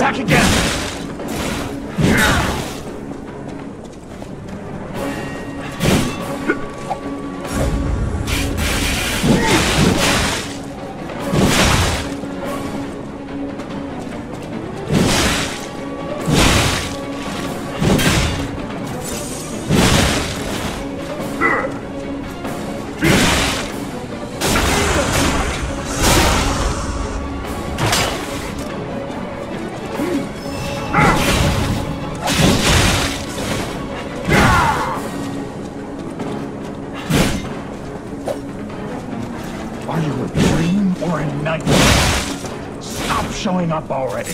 Attack again! Are you a dream or a nightmare? Stop showing up already.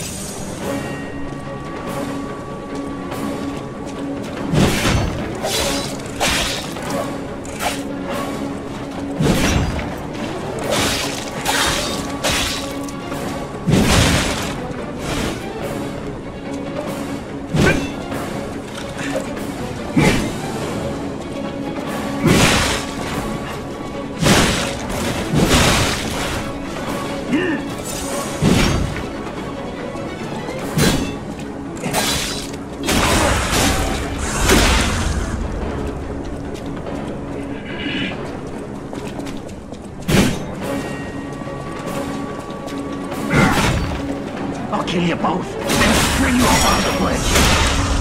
I'll kill you both, then string you up on the bridge.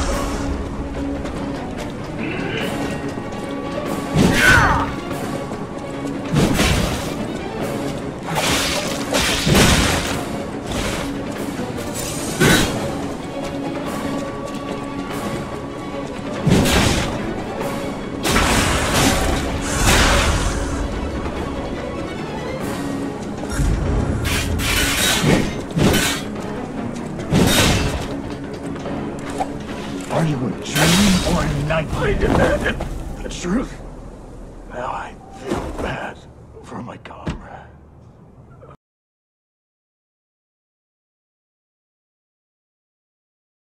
Are you a dream or a nightmare? I demanded the truth. Now I feel bad for my god.